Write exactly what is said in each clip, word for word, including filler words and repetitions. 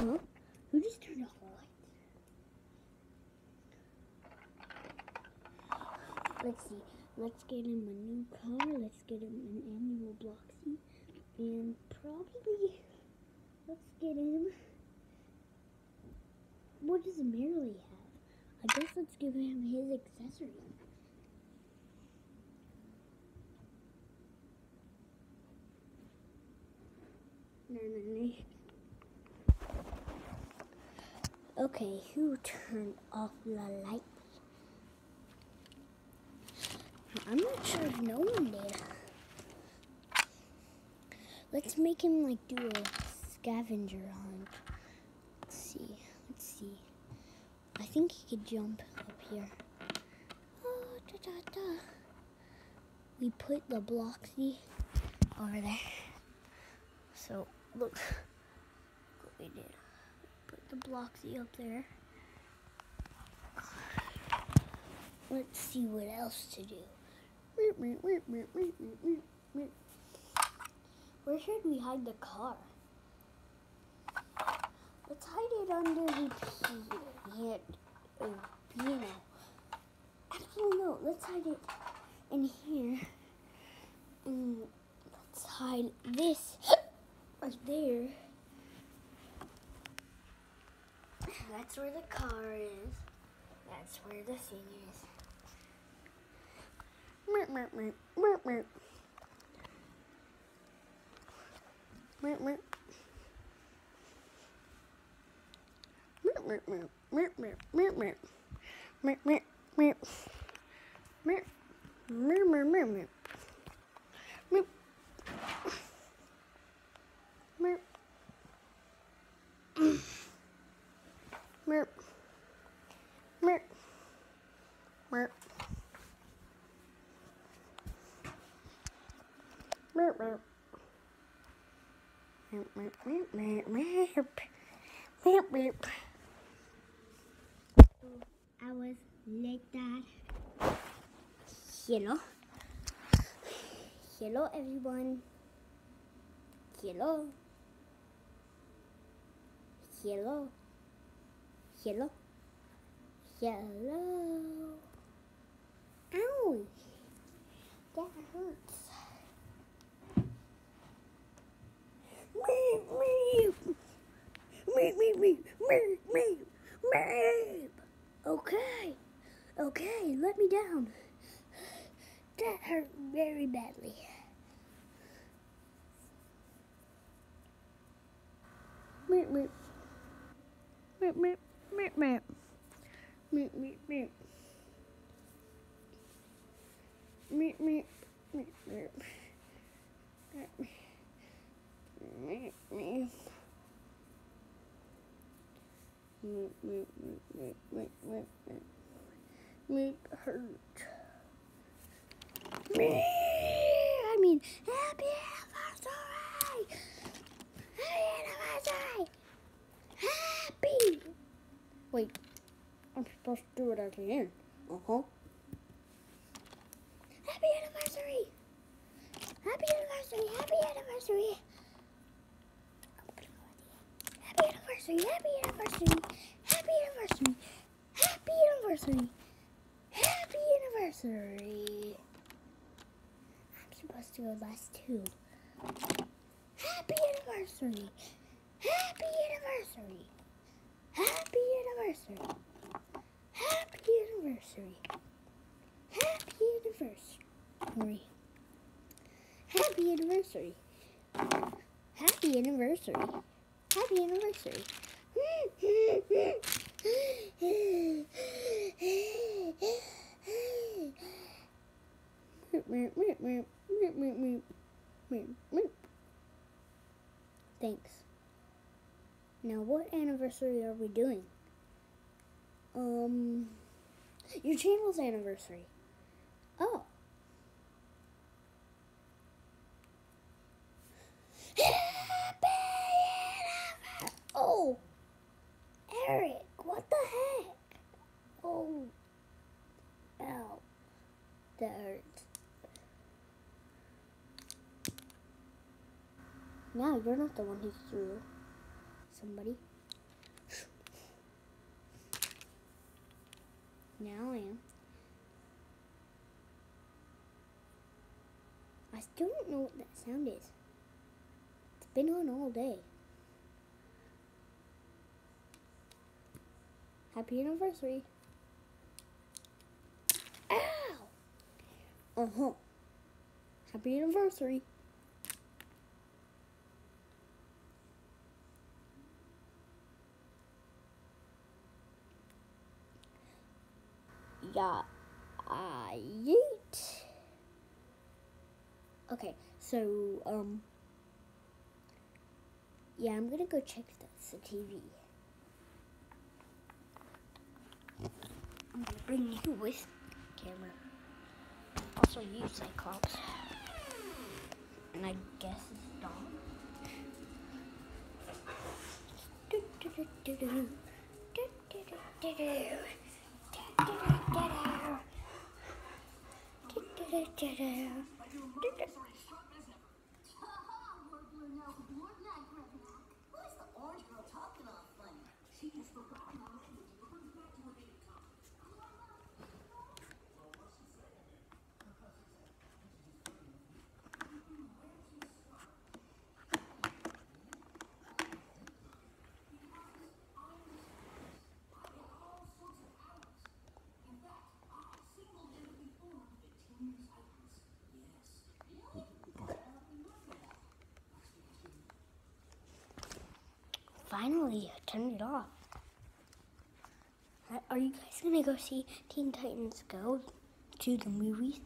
Huh? Who just turned off the lights? Let's see. Let's get him a new car. Let's get him an annual Bloxy. And probably, let's get him... What does Merrily have? I guess let's give him his accessories. No, no, no. Okay, who turned off the lights? I'm not sure if no one did. Let's make him like do a scavenger hunt. Let's see. Let's see. I think he could jump up here. Oh, da, da, da. We put the Bloxy over there. So look what we did. Put the Bloxy up there. Let's see what else to do. Where should we hide the car? Let's hide it under the piano. Oh, piano. Actually, no. Let's hide it in here. And let's hide this right there. That's where the car is. That's where the thing is. Meep, meep, meep, meep, meep. Meep, meep. Meep, meep, meep, meep, meep, meep, meep. Meep, meep, meep. Meep. Meep, meep, meep, meep. Meep. Meep. Meep. Meep. Meep. Meep, meep. Meep, meep, meep, meep, meep. Meep, meep. I was like that. Hello. Hello, everyone. Hello. Hello. Hello. Hello. Ow. That hurts. Meep, meep. Meep, meep, meep. Meep, meep. Meep. Okay. Okay, let me down. That hurt very badly. Meep, meep. Meep, meep. Meep, meep. Meep, meep, meep. Meep, meep. Meep, meep. Meep, meep. Meep, meep, meep, meep, meep, meep. Meep hurt. Meep. I mean, happy anniversary! Happy anniversary! Happy! Wait, I'm supposed to do it at the end. Uh-huh. Happy anniversary! Happy anniversary! Happy anniversary! Happy anniversary! Happy anniversary! Happy anniversary! Happy anniversary! Happy anniversary! I'm supposed to go last too. Happy anniversary! Happy anniversary! Happy anniversary! Happy anniversary! Happy anniversary! Happy anniversary! Happy anniversary! Happy anniversary! Thanks. Now, what anniversary are we doing? Um, your channel's anniversary. Oh. Oh, Eric, what the heck? Oh, ow, that hurts. Now you're not the one who threw somebody. Now I am. I still don't know what that sound is. It's been on all day. Happy anniversary. Ow! Uh-huh. Happy anniversary. Yeah, I yeet. Okay, so, um, yeah, I'm gonna go check the, the T V. I'm gonna bring you with camera. Also use Cyclops. And I guess it's Dom. Do, do, do, do, do. Do, do, do, do, do. Do, do, do, do. Do, do, do, do. Do, do. Finally, I turned it off. Are you guys gonna go see Teen Titans Go to the movies?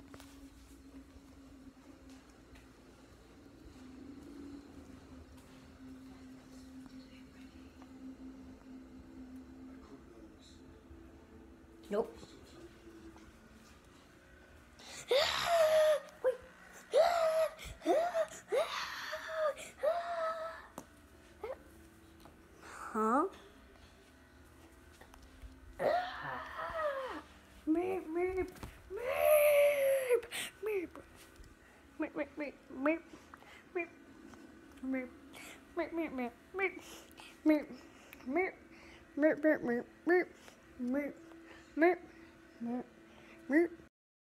Nope. Wait. Huh? Meep, meep, meep, meep. Meep, meep, meep, meep, meep, meep, meep, meep, meep, meep, meep, meep, meep, meep, meep.